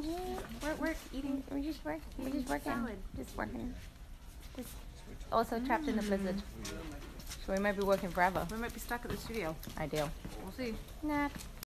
Work, eating. We're just working. Salad. Just working. Just also trapped in the blizzard. So we might be working forever. We might be stuck at the studio. Ideal. We'll see. Nah.